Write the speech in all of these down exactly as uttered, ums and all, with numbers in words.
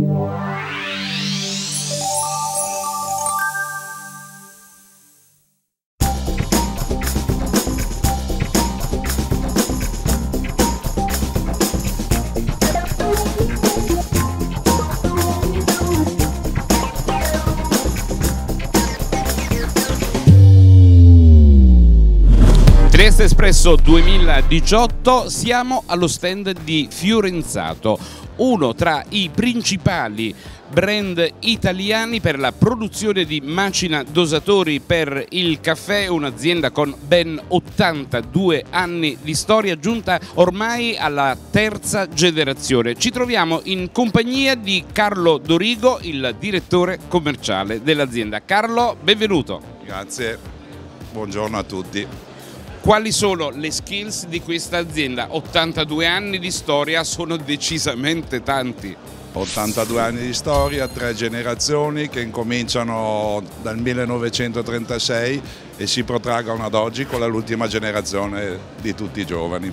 Trieste Espresso duemiladiciotto, siamo allo stand di Fiorenzato, uno tra i principali brand italiani per la produzione di macina dosatori per il caffè, un'azienda con ben ottantadue anni di storia, giunta ormai alla terza generazione. Ci troviamo in compagnia di Carlo Dorigo, il direttore commerciale dell'azienda. Carlo, benvenuto. Grazie, buongiorno a tutti. Quali sono le skills di questa azienda? ottantadue anni di storia sono decisamente tanti. ottantadue anni di storia, tre generazioni che incominciano dal millenovecentotrentasei e si protraggono ad oggi con l'ultima generazione di tutti i giovani.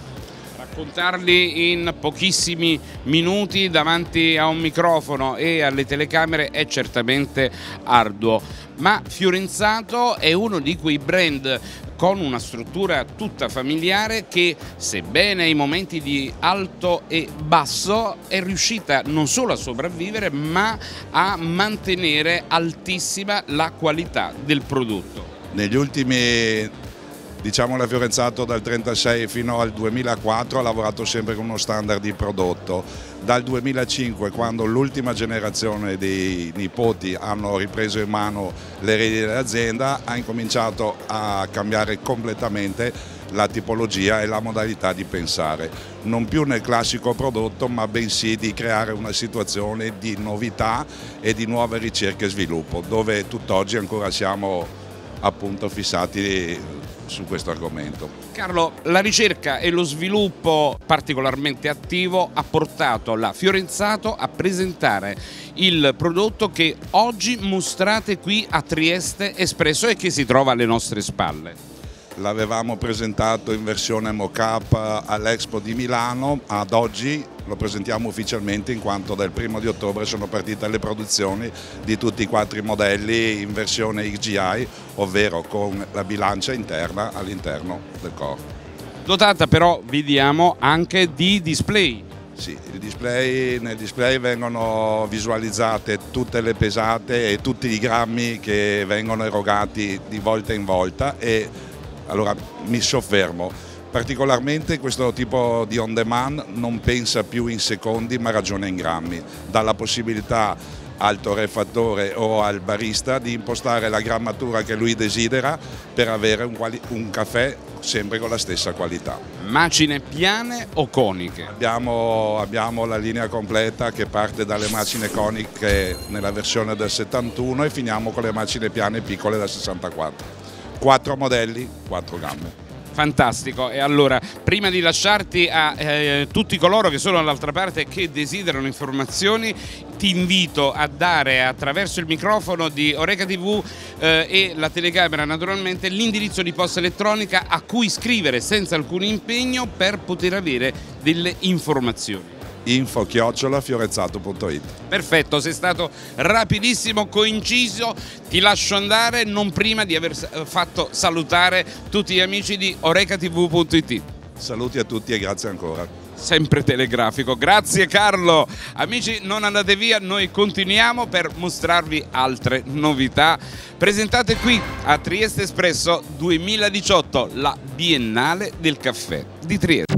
Raccontarli in pochissimi minuti davanti a un microfono e alle telecamere è certamente arduo, ma Fiorenzato è uno di quei brand con una struttura tutta familiare che, sebbene ai momenti di alto e basso, è riuscita non solo a sopravvivere ma a mantenere altissima la qualità del prodotto. Negli ultimi, diciamo, la Fiorenzato dal trentasei fino al duemilaquattro ha lavorato sempre con uno standard di prodotto. Dal duemilacinque, quando l'ultima generazione dei nipoti hanno ripreso in mano le redini dell'azienda, ha incominciato a cambiare completamente la tipologia e la modalità di pensare. Non più nel classico prodotto, ma bensì di creare una situazione di novità e di nuove ricerche e sviluppo, dove tutt'oggi ancora siamo appunto fissati su questo argomento. Carlo, la ricerca e lo sviluppo particolarmente attivo ha portato la Fiorenzato a presentare il prodotto che oggi mostrate qui a Trieste Espresso e che si trova alle nostre spalle. L'avevamo presentato in versione mock-up all'Expo di Milano, ad oggi lo presentiamo ufficialmente in quanto dal primo di ottobre sono partite le produzioni di tutti i quattro modelli in versione X G I, ovvero con la bilancia interna all'interno del core. Dotata però, vediamo, anche di display. Sì, il display, nel display vengono visualizzate tutte le pesate e tutti i grammi che vengono erogati di volta in volta e allora mi soffermo. Particolarmente questo tipo di on demand non pensa più in secondi ma ragiona in grammi, dà la possibilità al torrefattore o al barista di impostare la grammatura che lui desidera per avere un, un caffè sempre con la stessa qualità. Macine piane o coniche? Abbiamo, abbiamo la linea completa che parte dalle macine coniche nella versione del settantuno e finiamo con le macine piane piccole del sessantaquattro. Quattro modelli, quattro gamme. Fantastico, e allora prima di lasciarti a eh, tutti coloro che sono dall'altra parte e che desiderano informazioni, ti invito a dare attraverso il microfono di Oreca tivù eh, e la telecamera naturalmente l'indirizzo di posta elettronica a cui scrivere senza alcun impegno per poter avere delle informazioni. info chiocciola fiorenzato punto it. Perfetto, sei stato rapidissimo, coinciso, ti lascio andare non prima di aver fatto salutare tutti gli amici di oreca tivù punto it. Saluti a tutti e grazie ancora. Sempre telegrafico, grazie Carlo. Amici, non andate via, noi continuiamo per mostrarvi altre novità presentate qui a Trieste Espresso duemiladiciotto, la Biennale del Caffè di Trieste.